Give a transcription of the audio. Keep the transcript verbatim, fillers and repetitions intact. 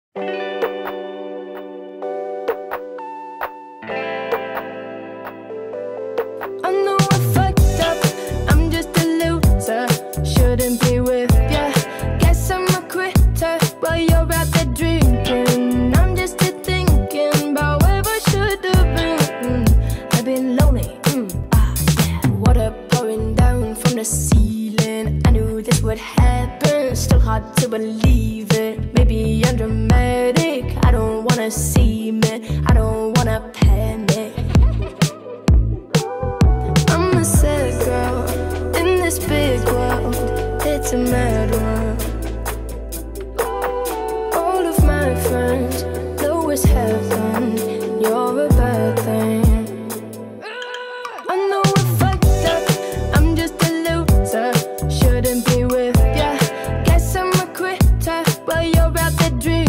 know I fucked up, I'm just a loser, shouldn't be with ya. Guess I'm a quitter while you're out there drinking. I'm just here thinking about where I should have been. I've been lonely, mm, ah yeah. Water pouring down from the ceiling. I knew this would happen, still hard to believe it. Maybe I'm dramatic, I don't wanna see me, I don't wanna panic. I'm a sad girl in this big world, it's a mad world. All of my friends know it's heaven, you're a bad thing. I know I fucked up, I'm just a loser, shouldn't be with ya. Guess I'm a quitter while you're out there drinking.